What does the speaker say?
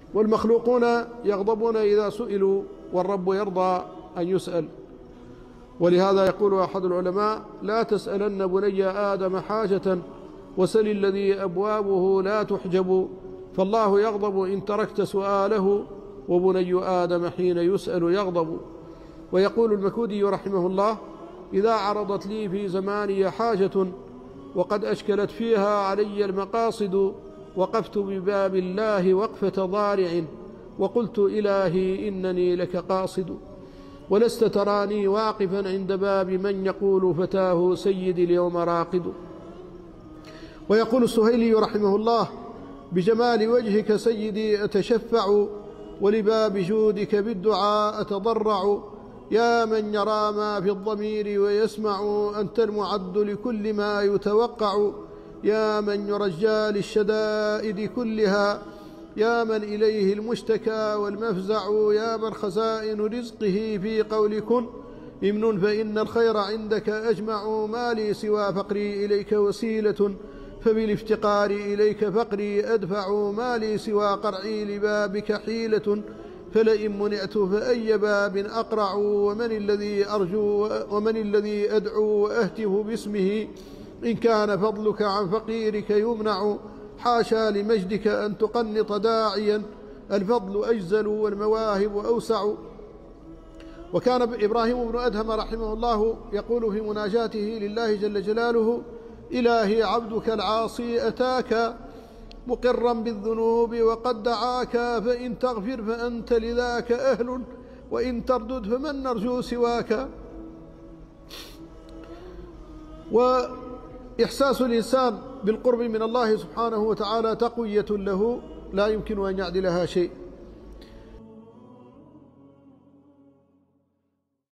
والمخلوقون يغضبون إذا سئلوا، والرب يرضى أن يسأل. ولهذا يقول أحد العلماء: لا تسألن بني آدم حاجة وسل الذي أبوابه لا تحجب، فالله يغضب إن تركت سؤاله، وبني آدم حين يسأل يغضب. ويقول المكودي رحمه الله: إذا عرضت لي في زماني حاجة وقد أشكلت فيها علي المقاصد، وقفت بباب الله وقفة ضارع، وقلت إلهي إنني لك قاصد. ولست تراني واقفا عند باب من يقول فتاه سيدي اليوم راقد. ويقول السهيلي رحمه الله: بجمال وجهك سيدي أتشفع، ولباب جودك بالدعاء أتضرع. يا من يرى ما في الضمير ويسمع، أنت المعد لكل ما يتوقع. يا من يرجى للشدائد كلها، يا من إليه المشتكى والمفزع. يا من خزائن رزقه في قول كن إمن، فإن الخير عندك أجمع. ما لي سوى فقري إليك وسيلة، فبالافتقار إليك فقري أدفع. ما لي سوى قرعي لبابك حيلة، فلئن منعت فأي باب أقرع. ومن الذي أرجو ومن الذي أدعو وأهتف باسمه، إن كان فضلك عن فقيرك يمنع. حاشا لمجدك أن تقنط داعيا، الفضل أجزل والمواهب أوسع. وكان إبراهيم بن أدهم رحمه الله يقول في مناجاته لله جل جلاله: إلهي عبدك العاصي أتاك مقرا بالذنوب وقد دعاك، فإن تغفر فأنت لذاك أهل، وإن تردد فمن نرجو سواك. وإحساس الإنسان بالقرب من الله سبحانه وتعالى تقوية له لا يمكن أن يعدلها شيء.